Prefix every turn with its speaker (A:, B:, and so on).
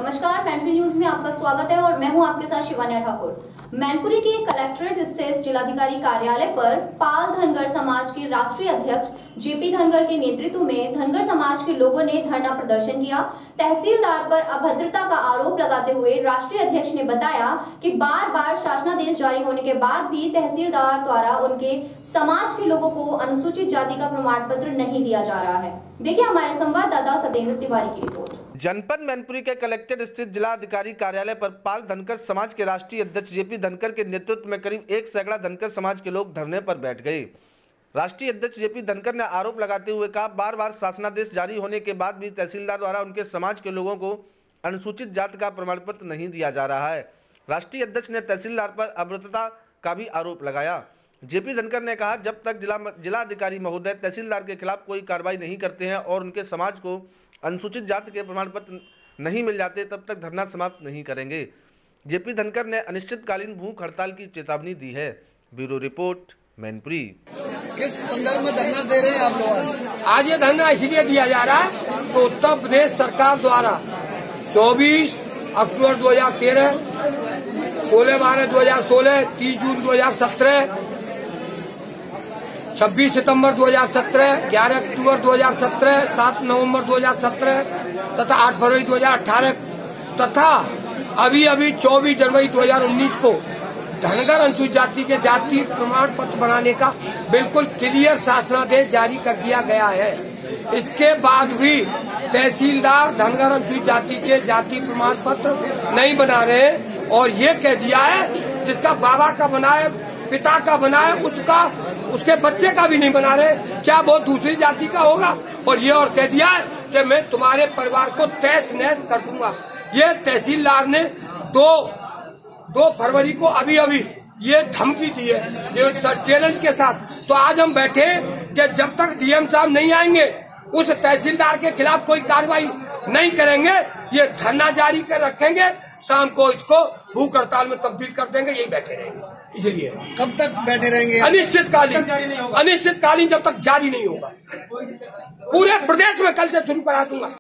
A: नमस्कार, मैनपुरी न्यूज में आपका स्वागत है और मैं हूं आपके साथ शिवानी ठाकुर। मैनपुरी के कलेक्ट्रेट स्थित जिलाधिकारी कार्यालय पर पाल धनगर समाज के राष्ट्रीय अध्यक्ष जेपी धनगर के नेतृत्व में धनगर समाज के लोगों ने धरना प्रदर्शन किया। तहसीलदार पर अभद्रता का आरोप लगाते हुए राष्ट्रीय अध्यक्ष ने बताया कि बार बार शासनादेश जारी होने के बाद भी तहसीलदार द्वारा उनके समाज के लोगों को अनुसूचित जाति का प्रमाण पत्र नहीं दिया जा रहा है। देखिए हमारे संवाददाता सतेंद्र तिवारी की रिपोर्ट।
B: जनपद मैनपुरी के कलेक्ट्रेट स्थित जिलाधिकारी कार्यालय पर पाल धनगर समाज के राष्ट्रीय अध्यक्ष जेपी धनगर के नेतृत्व में करीब 1 सैकड़ा धनगर समाज के लोग धरने पर बैठ गए। राष्ट्रीय अध्यक्ष जेपी धनगर ने आरोप लगाते हुए कहा, बार बार शासनादेश जारी होने के बाद भी तहसीलदार द्वारा उनके समाज के लोगों को अनुसूचित जाति का प्रमाण पत्र नहीं दिया जा रहा है। राष्ट्रीय अध्यक्ष ने तहसीलदार पर अभद्रता का भी आरोप लगाया। जेपी धनगर ने कहा, जब तक जिलाधिकारी महोदय तहसीलदार के खिलाफ कोई कार्रवाई नहीं करते हैं और उनके समाज को अनुसूचित जाति के प्रमाण पत्र नहीं मिल जाते तब तक धरना समाप्त नहीं करेंगे। जेपी धनगर ने अनिश्चितकालीन भूख हड़ताल की चेतावनी दी है। Bureau report, Mainpuri.
C: किस संदर्भ में धरना दे रहे हैं आप लोग?
D: आज ये धरना इसलिए दिया जा रहा है तो उत्तर प्रदेश सरकार द्वारा 24 अक्टूबर 2013, 16/12/2016, 30 जून 2017, 26 सितंबर 2017, 11 अक्टूबर 2017, 7 नवंबर 2017 तथा 8 फरवरी 2018 तथा अभी 24 जनवरी 2019 को धनगर अनुसूचित जाति के जाति प्रमाण पत्र बनाने का बिल्कुल क्लियर शासनादेश जारी कर दिया गया है। इसके बाद भी तहसीलदार धनगर अनुसूचित जाति के जाति प्रमाण पत्र नहीं बना रहे और ये कह दिया है जिसका बाबा का बनाए, पिता का बनाए, उसके बच्चे का भी नहीं बना रहे, क्या वो दूसरी जाति का होगा? और ये और कह दिया है कि मैं तुम्हारे परिवार को तहस नहस कर दूंगा। ये तहसीलदार ने 2 फरवरी को अभी ये धमकी दी है, ये चैलेंज के साथ। तो आज हम बैठे कि जब तक डीएम साहब नहीं आएंगे उस तहसीलदार के खिलाफ कोई कार्रवाई नहीं करेंगे, ये धरना जारी कर रखेंगे। शाम को इसको भूख हड़ताल में तब्दील कर देंगे, यही बैठे रहेंगे। इसलिए
C: कब तक बैठे रहेंगे?
D: अनिश्चितकालीन, जब तक जारी नहीं होगा। पूरे प्रदेश में कल से शुरू करा दूंगा।